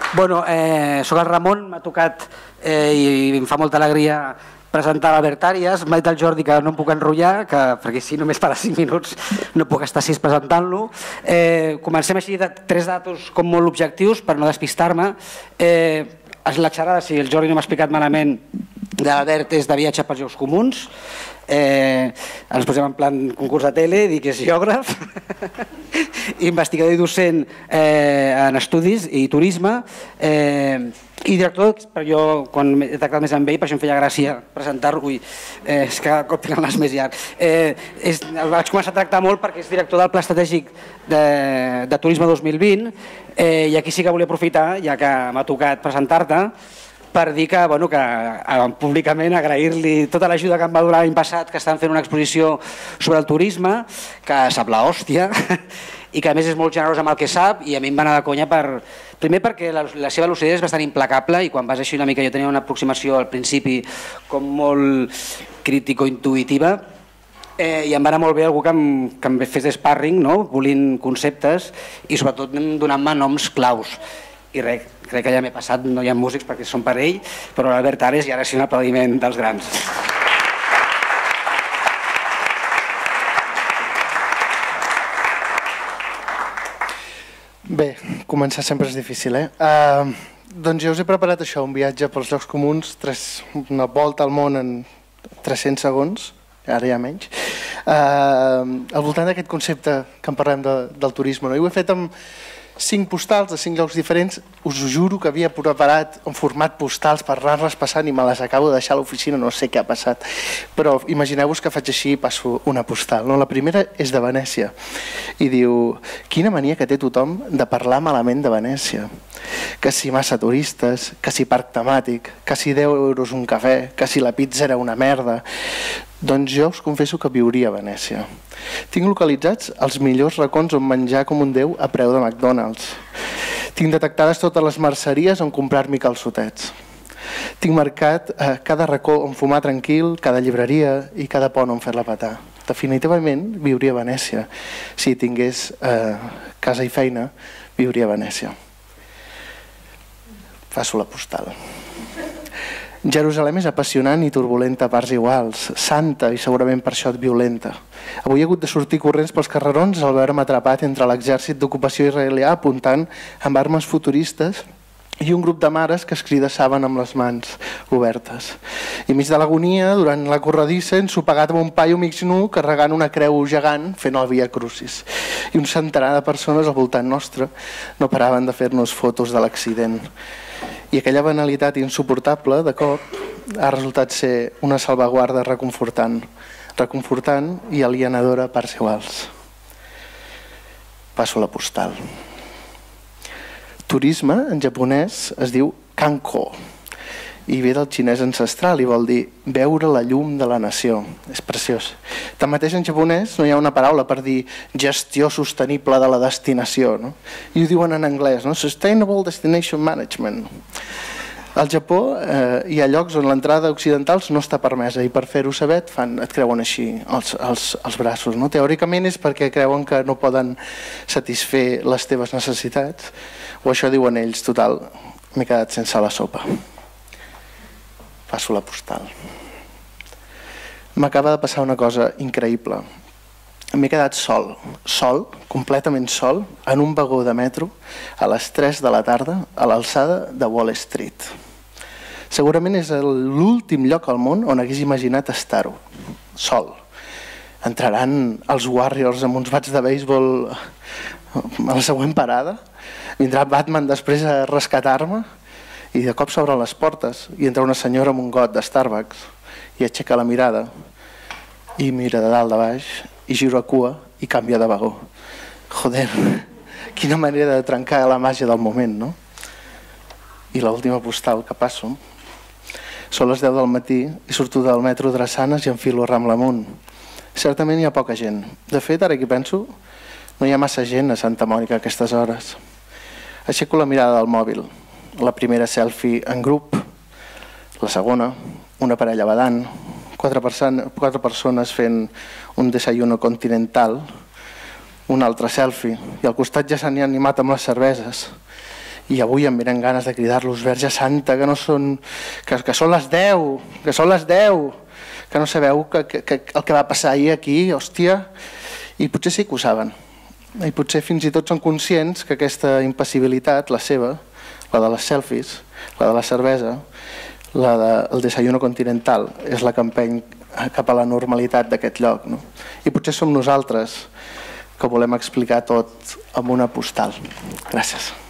Bueno, soc el Ramon, m'ha tocat i em fa molta alegria presentar l'Albert Àrias. M'ha dit el Jordi que no em puc enrotllar, perquè si només per a 5 minuts no puc estar 6 presentant-lo. Comencem així de 3 datos com molt objectius per no despistar-me. La xerrada, si el Jordi no m'ha explicat malament, de l'Albert és de viatge pels Jocs Comuns. Ens posem en plan concurs de tele, dic que és geògraf, investigador i docent en estudis i turisme, i director, però jo quan he tractat més amb ell, per això em feia gràcia presentar-lo, és que cada cop tinc les més llargs. El vaig començar a tractar molt perquè és director del Pla Estratègic de Turisme 2020, i aquí sí que volia aprofitar, ja que m'ha tocat presentar-te, per dir que públicament agrair-li tota l'ajuda que em va donar l'any passat, que estan fent una exposició sobre el turisme, que sap l'hòstia, i que a més és molt generós amb el que sap, i a mi em va anar de conya primer perquè la seva lucidesa és bastant implacable, i quan vas així una mica jo tenia una aproximació al principi com molt crítico-intuïtiva, i em va anar molt bé algú que em fes d'sparring, polint conceptes i sobretot donant-me noms claus. I res, crec que ja m'he passat, no hi ha músics perquè són per ell, però l'Albert Àrias i ara sí un aplaudiment dels grans. Bé, començar sempre és difícil, Doncs jo us he preparat això, un viatge pels Jocs Comuns, una volta al món en 300 segons, ara ja menys, al voltant d'aquest concepte que en parlem del turisme. I ho he fet amb 5 postals de 5 llocs diferents. Us ho juro que havia preparat en format postals per anar-les passant i me les acabo de deixar a l'oficina, no sé què ha passat, però imagineu-vos que faig així i passo una postal. La primera és de Venècia i diu: quina mania que té tothom de parlar malament de Venècia, que si massa turistes, que si parc temàtic, que si 10 euros un cafè, que si la pizza era una merda. Doncs jo us confesso que viuria a Venècia. Tinc localitzats els millors racons on menjar com un déu a preu de McDonald's. Tinc detectades totes les merceries on comprar-m'hi calçotets. Tinc marcat cada racó on fumar tranquil, cada llibreria i cada pont on fer-la petar. Definitivament viuria a Venècia. Si tingués casa i feina, viuria a Venècia. Passo la postal. Jerusalem és apassionant i turbulenta a parts iguals, santa i segurament per això violenta. Avui he hagut de sortir corrents pels carrerons al veure'm atrapat entre l'exèrcit d'ocupació israelià apuntant amb armes futuristes i un grup de mares que es cridassaven amb les mans obertes. I mig de l'agonia, durant la corredissa, ensopegat amb un paio mig nu carregant una creu gegant fent el Via Crucis. I un centenar de persones al voltant nostre no paraven de fer-nos fotos de l'accident. I aquella banalitat insuportable, de cop, ha resultat ser una salvaguarda reconfortant i alienadora a parts iguals. Passo la postal. Turisme, en japonès, es diu kanko, i ve del xinès ancestral i vol dir veure la llum de la nació. És preciós. Tanmateix, en japonès no hi ha una paraula per dir gestió sostenible de la destinació, i ho diuen en anglès, Sustainable Destination Management. Al Japó hi ha llocs on l'entrada occidentals no està permesa i per fer-ho saber et creuen així els braços. Teòricament és perquè creuen que no poden satisfer les teves necessitats, o això diuen ells. Total, m'he quedat sense la sopa. Passo la postal. M'acaba de passar una cosa increïble. M'he quedat sol, completament sol, en un vagó de metro a les 3 de la tarda a l'alçada de Wall Street. Segurament és l'últim lloc al món on hagués imaginat estar-ho, sol. Entraran els Warriors amb uns bats de béisbol a la següent parada, vindrà Batman després a rescatar-me, i de cop s'obren les portes i entra una senyora amb un got de Starbucks i aixeca la mirada i mira de dalt a baix i gira cua i canvia de vagó. Joder, quina manera de trencar la màgia del moment, no? I l'última postal que passo. Són les 10 del matí i surto del metro Drassanes i enfilo a Rambla amunt. Certament hi ha poca gent. De fet, ara que penso, no hi ha massa gent a Santa Mònica a aquestes hores. Aixeco la mirada del mòbil. La primera selfie en grup, la segona, una parella badant, quatre persones fent un desayuno continental, una altra selfie, i al costat ja s'han animat amb les cerveses. i avui em venen ganes de cridar-los Verge Santa, que són les 10, que són les 10, que no sabeu el que va passar ahir aquí, hòstia, i potser sí que ho saben. I potser fins i tot són conscients que aquesta impassibilitat, la seva, la de les selfies, la de la cervesa, la del desayuno continental, és la que empeny cap a la normalitat d'aquest lloc. I potser som nosaltres que volem explicar tot amb una postal. Gràcies.